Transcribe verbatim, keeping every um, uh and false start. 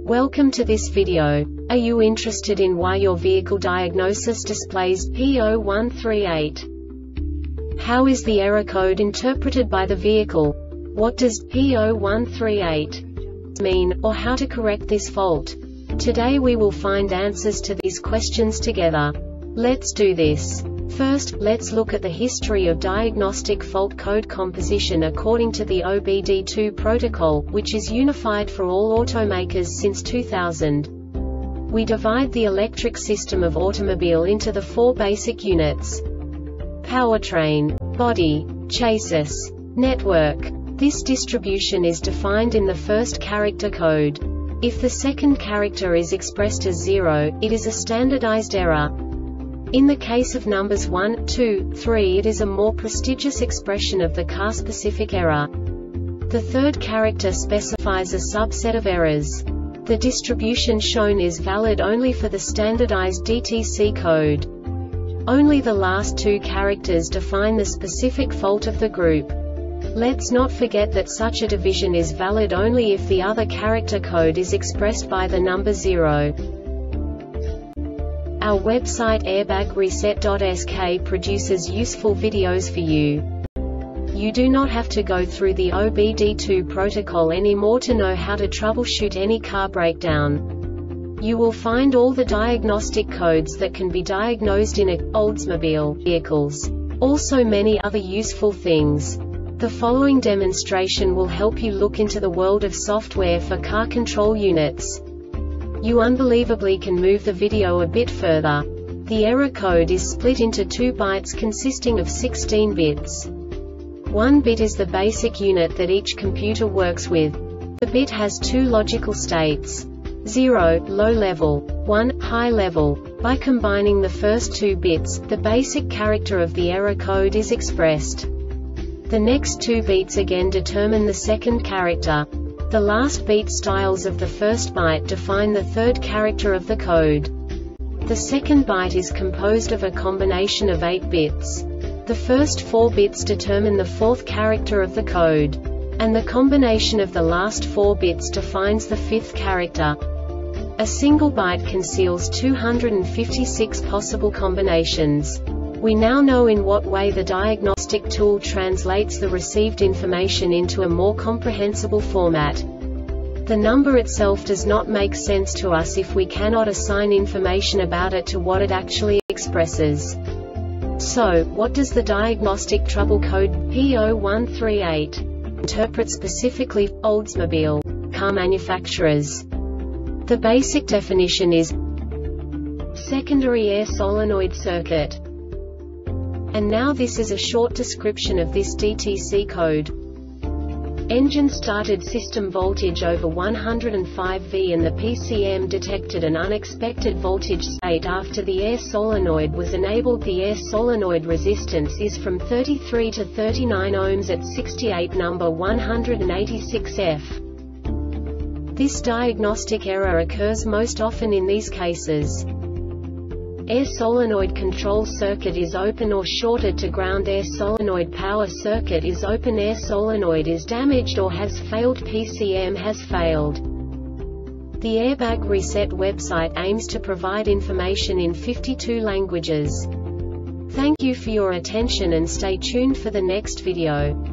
Welcome to this video. Are you interested in why your vehicle diagnosis displays P zero one three eight? How is the error code interpreted by the vehicle? What does P zero one three eight mean, or how to correct this fault? Today we will find answers to these questions together. Let's do this. First, let's look at the history of diagnostic fault code composition according to the O B D two protocol, which is unified for all automakers since two thousand. We divide the electric system of automobile into the four basic units: powertrain, body, chassis, network. This distribution is defined in the first character code. If the second character is expressed as zero, it is a standardized error. In the case of numbers one, two, three, it is a more prestigious expression of the car-specific error. The third character specifies a subset of errors. The distribution shown is valid only for the standardized D T C code. Only the last two characters define the specific fault of the group. Let's not forget that such a division is valid only if the other character code is expressed by the number zero. Our website airbag reset dot S K produces useful videos for you. You do not have to go through the O B D two protocol anymore to know how to troubleshoot any car breakdown. You will find all the diagnostic codes that can be diagnosed in a Oldsmobile vehicles. Also many other useful things. The following demonstration will help you look into the world of software for car control units. You unbelievably can move the video a bit further. The error code is split into two bytes consisting of sixteen bits. One bit is the basic unit that each computer works with. The bit has two logical states: zero, low level, one, high level. By combining the first two bits, the basic character of the error code is expressed. The next two beats again determine the second character. The last beat styles of the first byte define the third character of the code. The second byte is composed of a combination of eight bits. The first four bits determine the fourth character of the code. And the combination of the last four bits defines the fifth character. A single byte conceals two hundred fifty-six possible combinations. We now know in what way the diagnostic tool translates the received information into a more comprehensible format. The number itself does not make sense to us if we cannot assign information about it to what it actually expresses. So, what does the diagnostic trouble code P zero one three eight interpret specifically for Oldsmobile car manufacturers? The basic definition is secondary air solenoid circuit. And now this is a short description of this D T C code. Engine started system voltage over one hundred five volts and the P C M detected an unexpected voltage state after the air solenoid was enabled. The air solenoid resistance is from thirty-three to thirty-nine ohms at sixty-eight number one hundred eighty-six F. This diagnostic error occurs most often in these cases: air solenoid control circuit is open or shorted to ground, air solenoid power circuit is open, air solenoid is damaged or has failed, P C M has failed. The Airbag Reset website aims to provide information in fifty-two languages. Thank you for your attention and stay tuned for the next video.